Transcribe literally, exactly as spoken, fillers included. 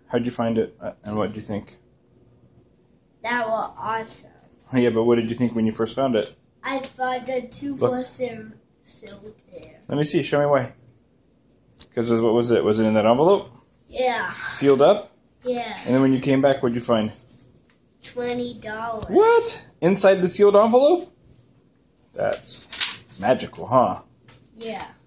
How'd you find it, and what did you think? That was awesome. Yeah, but what did you think when you first found it? I thought the two wasn't sealed there. Let me see. Show me why. Because what was it? Was it in that envelope? Yeah. Sealed up? Yeah. And then when you came back, what'd you find? Twenty dollars. What? Inside the sealed envelope? That's magical, huh? Yeah.